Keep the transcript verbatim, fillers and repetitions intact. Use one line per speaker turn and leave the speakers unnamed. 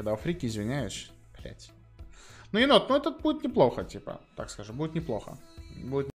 Когда у фрики, извиняюсь. Блять. Ну, енот, ну это будет неплохо, типа. Так скажем, будет неплохо. Будет